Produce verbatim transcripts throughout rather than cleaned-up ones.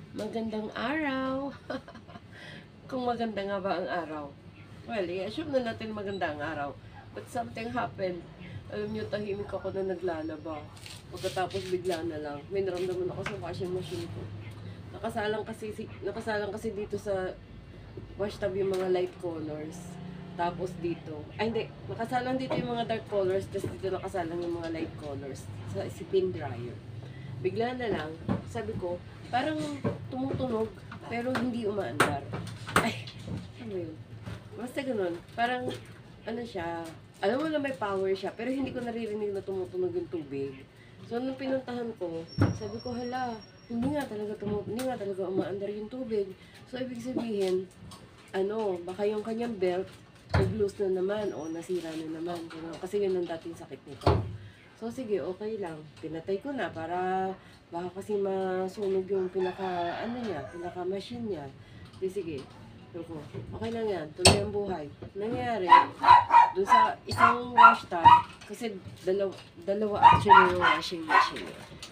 Magandang araw. Kung maganda nga ba ang araw? Well, i-assume na natin maganda ang araw. But something happened. Alam niyo, tahimik ako na naglalaba. Pagkatapos bigla na lang, may naramdaman ako sa washing machine ko. Nakasalang kasi, si- nakasalang kasi dito sa wash tub yung mga light colors. Tapos dito, ay hindi, nakasalang dito yung mga dark colors, tapos dito nakasalang yung mga light colors sa spin dryer. Bigla na lang, sabi ko, parang tumutunog, pero hindi umaandar. Ay, ano yun? Basta ganun, parang, ano siya, alam mo na may power siya, pero hindi ko naririnig na tumutunog yung tubig. So, nung pinuntahan ko, sabi ko, hala, hindi nga talaga tumu hindi nga talaga umaandar yung tubig. So, ibig sabihin, ano, baka yung kanyang belt, nag-loose na naman, o nasira na naman. Ganun. Kasi yun ang dating sakit nito. So, sige, okay lang. Pinatay ko na para baka kasi masunog yung pinaka, ano niya, pinaka machine niya. Di, sige. So, ko, okay lang yan. Tuloy ang buhay. Nangyari, dun sa isang wash tub, kasi dalawa, dalawa actually yung washing machine.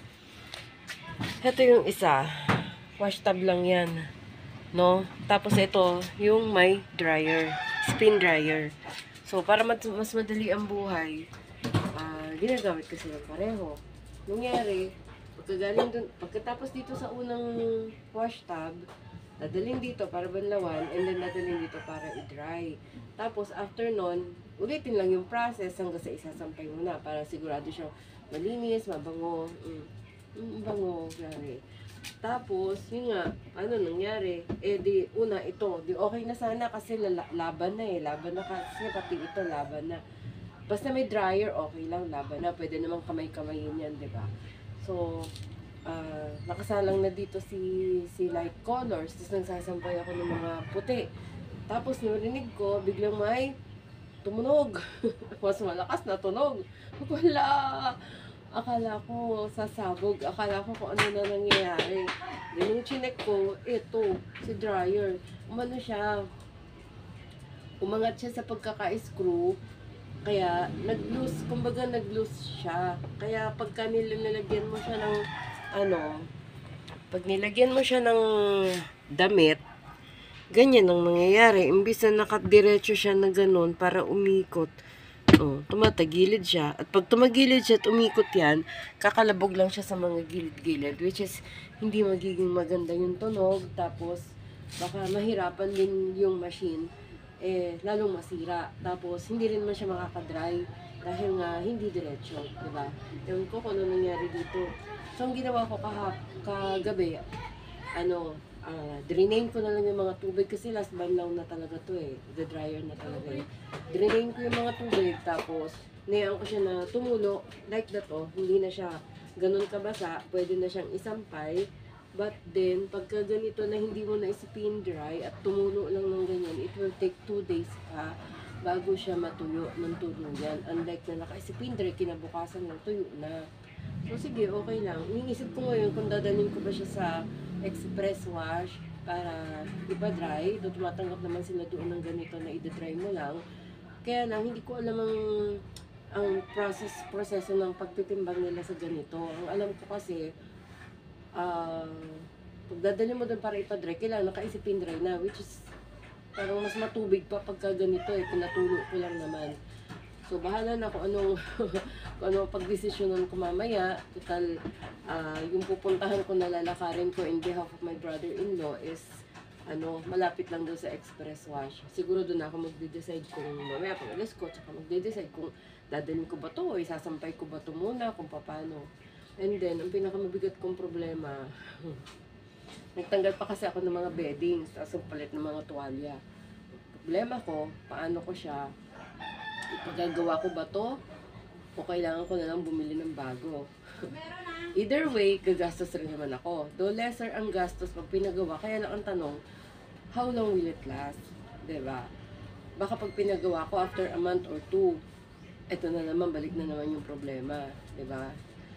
Ito yung isa. Wash tub lang yan. No? Tapos ito, yung may dryer. Spin dryer. So, para mas, mas madali ang buhay, uh, ginagamit ko sila pareho. Nangyari, pagkagaling dun, pagkatapos dito sa unang wash tub, dadalhin dito para banlawan, and then dadalhin dito para i-dry. Tapos, after nun, ulitin lang yung process hanggang sa isasampay mo na para sigurado siya malinis, mabango, mm, mm, bango, grabe. Tapos, yun nga, ano nangyari, eh di, una, ito, di okay na sana kasi lala, laban na eh, laban na kasi pati ito, laban na. Basta may dryer, okay lang, laban na, pwede namang kamay-kamayin yan, di ba? So, uh, nakasalang na dito si, si light colors, tapos nagsasampay ako ng mga puti. Tapos, narinig ko, biglang may tumunog. Mas malakas na tunog. Wala! Akala ko sasabog. Akala ko kung ano na nangyayari. Then yung chinek ko, ito, si dryer. Umano siya, umangat siya sa pagkaka-screw. Kaya, nag-loose, kumbaga nag-loose siya. Kaya pagka nilalagyan mo siya ng, ano, pag nilagyan mo siya ng damit, ganyan ang nangyayari. Imbis na nakadiretso siya na ganun para umikot, oh, tumatagilid siya. At pag tumagilid siya at umikot yan, kakalabog lang siya sa mga gilid-gilid, which is hindi magiging maganda yung tunog. Tapos baka mahirapan din yung machine, eh lalong masira. Tapos hindi rin man siya makakadry dahil nga hindi diretso, diba? Ewan ko kung ano nangyari dito. So ang ginawa ko kahap, kagabi, ano, uh, drainain ko na lang yung mga tubig kasi last banlaw na talaga to eh. The dryer na talaga eh. Drainain ko yung mga tubig, tapos niyaan ko siya na tumulo like that oh. Hindi na siya ganun kabasa, pwede na siyang isampay. But then, pagka ganito na hindi mo na spin dry at tumulo lang ng ganyan, it will take two days pa bago siya matuyo ng tuluyan. Unlike na naka-spin dry, kinabukasan lang tuyo na. So sige, okay lang. Iniisip ko ngayon kung dadalhin ko ba siya sa express wash para ipa-dry. Doon tumatanggap naman sila doon ng ganito na i-dry mo lang. Kaya lang, hindi ko alam ang, ang process, proseso ng pagtitimbang nila sa ganito. Ang alam ko kasi, uh, pag dadalhin mo doon para ipa-dry, kailangan naka-isipin dry na, which is parang mas matubig pa pagka ganito eh, pinatulo ko lang naman. So, bahala na kung anong, kung anong pagdesisyonan ko mamaya. Total, uh, yung pupuntahan ko na lalakarin ko in behalf of my brother-in-law is, ano, malapit lang doon sa express wash. Siguro doon ako magde-decide kung mamaya pag alas ko, tsaka magde-decide kung dadalhin ko ba to o isasampay ko ba to muna, kung paano. And then, ang pinakamabigat kong problema, nagtanggal pa kasi ako ng mga beddings, tapos palit ng mga tuwalya. Problema ko, paano ko siya, ipagagawa ko ba to o kailangan ko na lang bumili ng bago. Either way, gagastos rin naman ako. Though lesser ang gastos pag pinagawa, kaya lang ang tanong, how long will it last? Diba? Baka pag pinagawa ko after a month or two, eto na naman, balik na naman yung problema. Diba?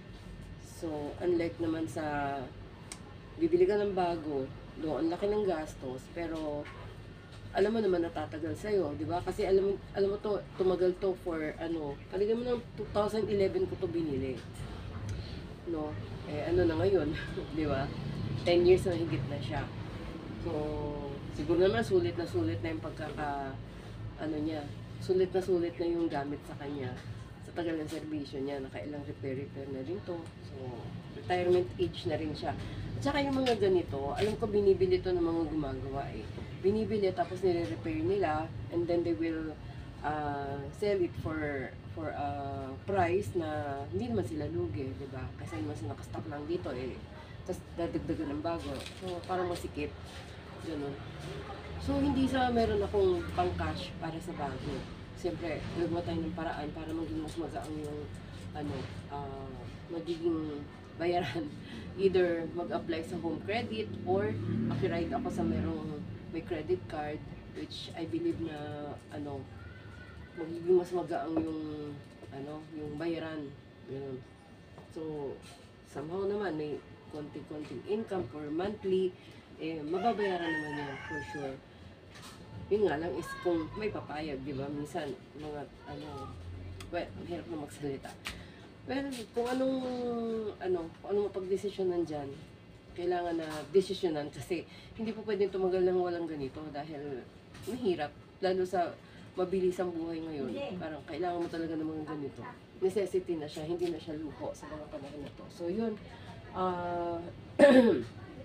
So, unlike naman sa bibili ka ng bago, doon ang laki ng gastos, pero alam mo naman natatagal sa'yo, di ba? Kasi alam, alam mo to, tumagal to for ano, talaga mo ng two thousand eleven ko to binili. No? Eh, ano na ngayon, di ba? ten years na higit na siya. So, siguro naman sulit na sulit na yung pagkaka, ano niya, sulit na sulit na yung gamit sa kanya. Sa tagal ng servisyo niya, nakailang repair-repair na rin to. So, retirement age na rin siya. At saka yung mga ganito, alam ko binibili to ng mga gumagawa eh. Binibili tapos nire-repair nila and then they will uh, sell it for for a price na hindi naman sila lugi, di ba? Kasi mas nakastock lang dito eh. Tapos dadagdagan ng bago. So, parang masikip. Ganun. So, hindi sa meron akong pang-cash para sa bago. Siyempre, gagawa tayo ng paraan para maging mas magaang yung ano, uh, magiging bayaran. Either mag-apply sa home credit or makiride ako sa merong may credit card, which I believe na ano, magiging mas magaang yung ano, yung bayaran. Ganun. So, somehow naman may konting-konting income for monthly, eh, mababayaran naman yan for sure. Yun nga lang is kung may papayag, di ba? Minsan, mga, ano, well, hirap na magsalita. Well, kung anong, ano, kung anong mapag-desisyonan dyan, kailangan na desisyonan kasi hindi po pwedeng tumagal ng walang ganito dahil mahirap. Lalo sa mabilis ang buhay ngayon, parang kailangan mo talaga ng mga ganito. Necessity na siya, hindi na siya luho sa mga panahon na to. So, yun, ah, uh,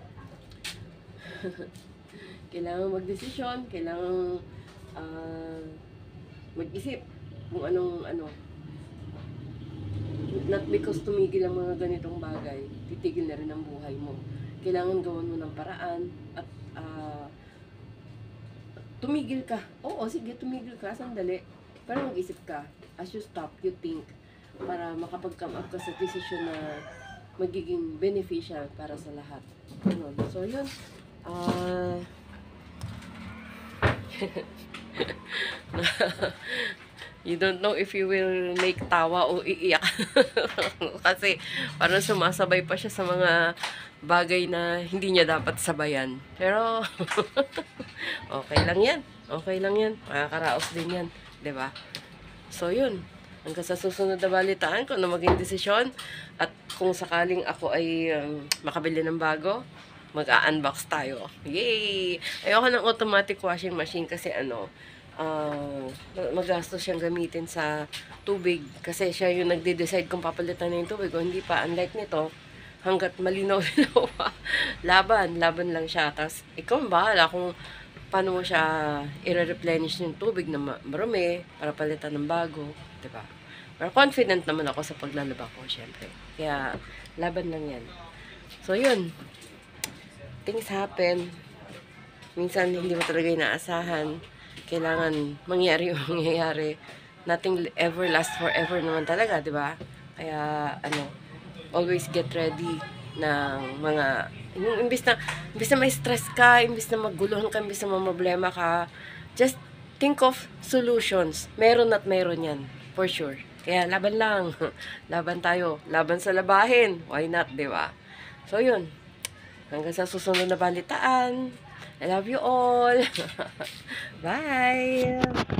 kailangan magdesisyon, kailangan uh, mag-isip kung anong ano, not because tumigil ang mga ganitong bagay, titigil na rin ang buhay mo. Kailangan gawan mo ng paraan at uh, tumigil ka. Oo, sige, tumigil ka, sandali. Pero mag-isip ka, as you stop, you think, para makapag-come up ka sa decision na magiging beneficial para sa lahat. Ano? So, yun. Ah... Uh, you don't know if you will make tawa o iiyak. Kasi parang sumasabay pa siya sa mga bagay na hindi niya dapat sabayan. Pero okay lang yan. Okay lang yan. Makakaraos din yan. Diba? So yun. Hanggang sa susunod na balitaan ko na maging desisyon. At kung sakaling ako ay um, makabili ng bago, mag-a-unbox tayo. Yay! Ayoko ng automatic washing machine kasi ano, uh, magastos siyang gamitin sa tubig. Kasi siya yung nagde-decide kung papalitan na yung tubig o hindi pa. Unlike nito, hanggat malinaw-linaw pa, laban. Laban lang siya. Tapos, ikaw ang bahala kung paano mo siya i-replenish yung tubig na marumi para palitan ng bago. Diba? Pero confident naman ako sa paglalaba ko, syempre. Kaya, laban lang yan. So, yun. Things happen. Minsan hindi mo talaga inaasahan. Kailangan mangyari yung mangyayari. Nothing ever lasts forever naman talaga, di ba? Kaya, ano, always get ready ng mga, yung imbis na, imbis na may stress ka, imbis na maguluhan ka, imbis na mamroblema ka, just think of solutions. Meron at meron yan, for sure. Kaya, laban lang. Laban tayo. Laban sa labahin. Why not, di ba? So, yun. Hanggang sa susunod na balitaan. I love you all. Bye!